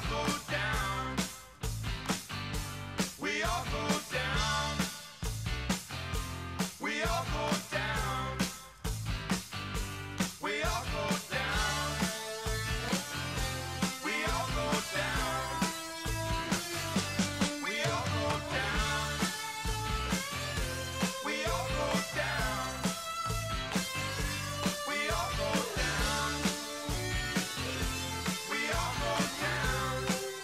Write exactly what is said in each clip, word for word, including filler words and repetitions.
all go down. We all go down. We all go down. We all go down. We all go down. We all go down. We all go down. We all go down. We all go down.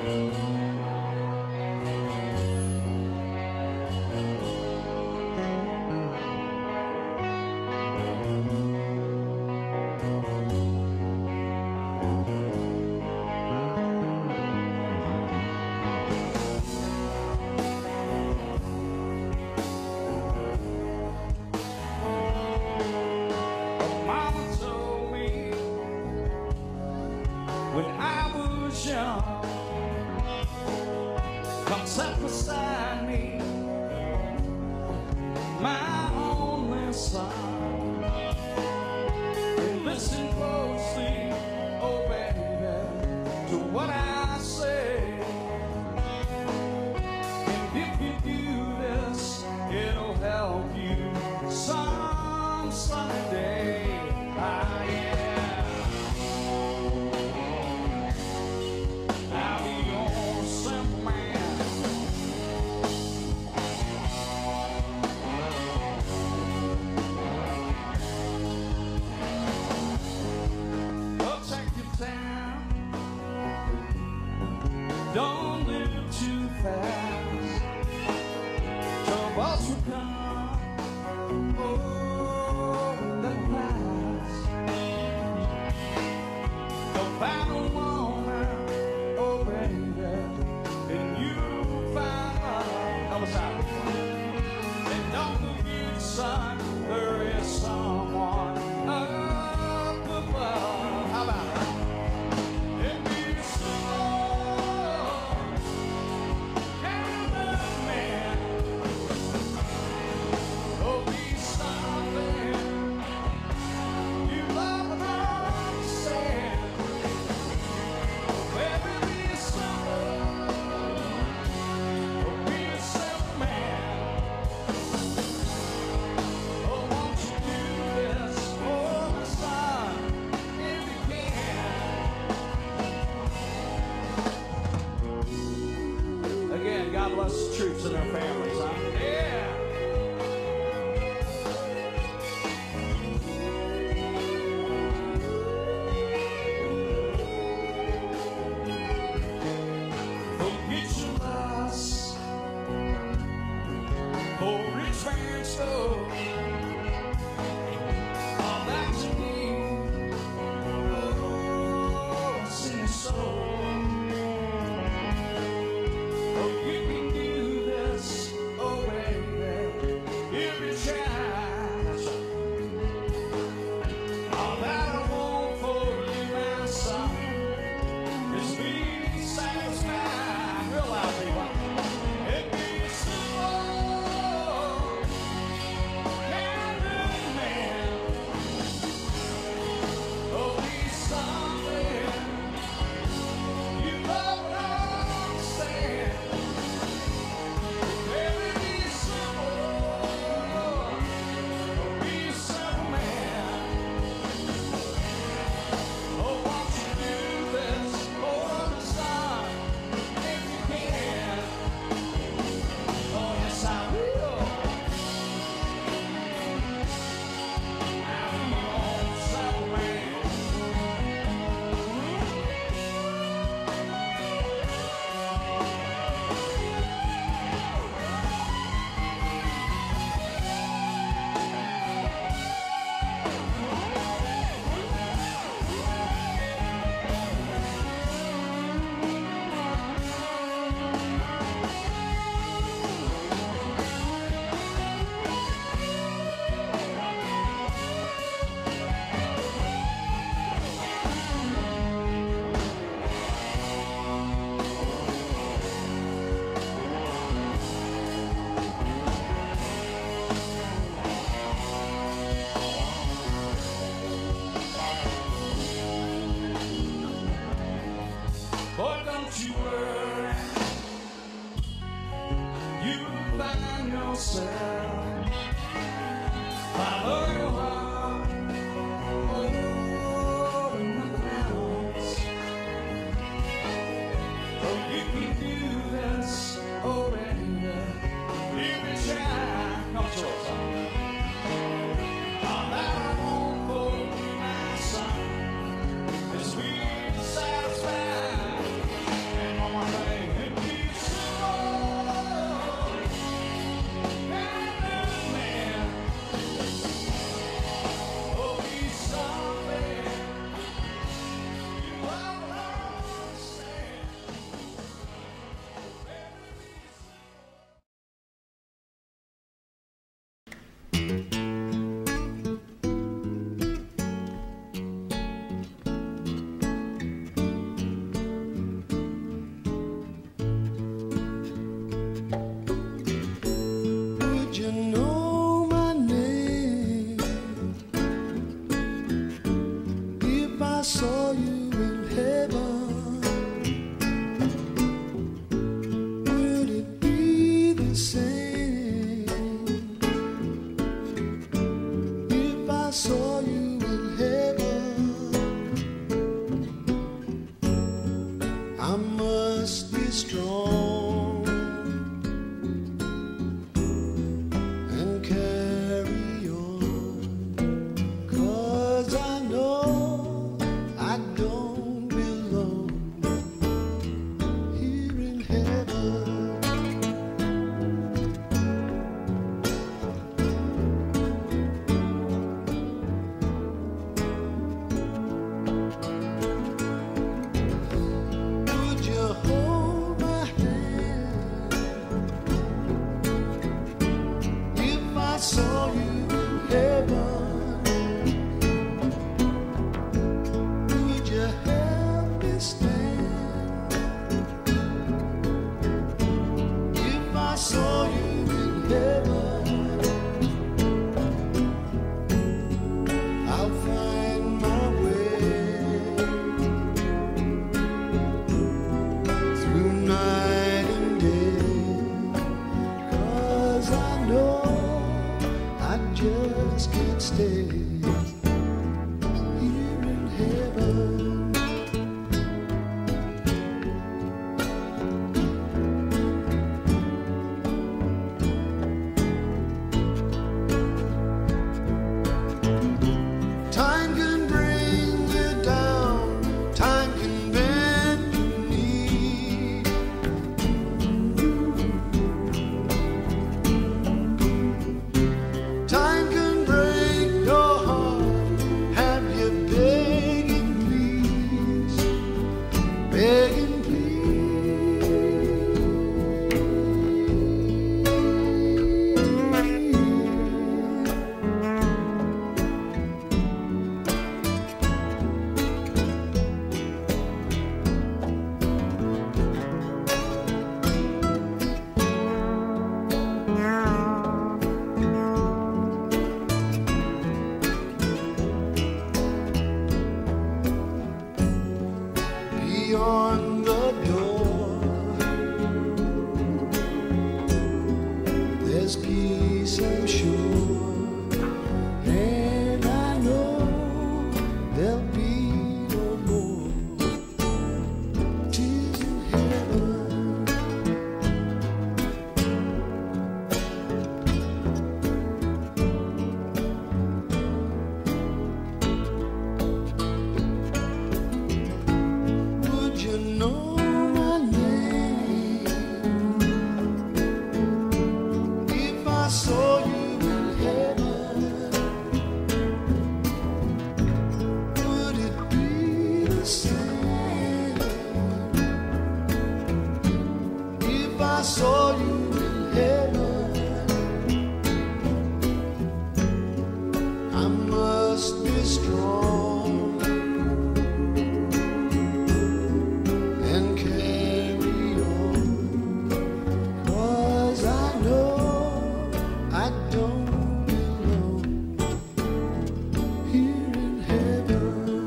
Mama told me when I was young, come sit beside me, my only son, and listen closely, oh baby, to what I say. And if you do this, it'll help you some sunny day. Ah, yeah. I'll be your simple man. Oh, take your time. Don't live too fast. Troubles will come. Oh, they'll pass. Don't find a woman, oh baby, and you'll find love. Help us out. And don't forget, son, there is someone up above. How about it? And be strong, and love, man. Oh, be something you love and understand. Baby, be someone, oh, be a simple man. Oh, won't you do this for my son, if you can? Again, God bless the troops and their families, huh? Yeah. Forget your loss, oh rich man stole all that you need, oh sin and soul. Oh, you can do this, oh baby, if you try. All that I want for you, my son, is be satisfied. Real loud, people. And be simple, and good man. Oh, be something you love and understand. Baby, be simple, be a simple man. Oh, won't you do this for the son, if you can? Oh, yes, I will. I'm your own simple man. Boy, don't you worry, you'll find yourself. Follow your heart, oh, and nothing else. Oh, you can do this, oh, baby, if you try. Come to us, son. All that I want for you, my son, is be satisfied. And one more thing. heaven, I'll find my way through night and day, 'cause I know I just can't stay here in heaven. Time can bring you down, time can bend your knee. Time can break your heart, have you begging please, begging beyond the door, there's peace, I'm sure, and I know there'll be no more tears in heaven. Would you know my name if I saw you in heaven? Would it be the same if I saw you in heaven? I must be strong and carry on, 'cause I know I don't belong here in heaven,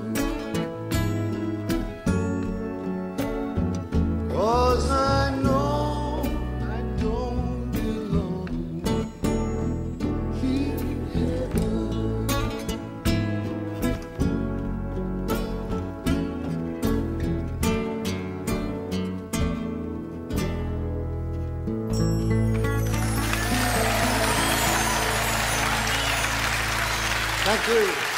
'cause I know I don't belong here in heaven. Thank you.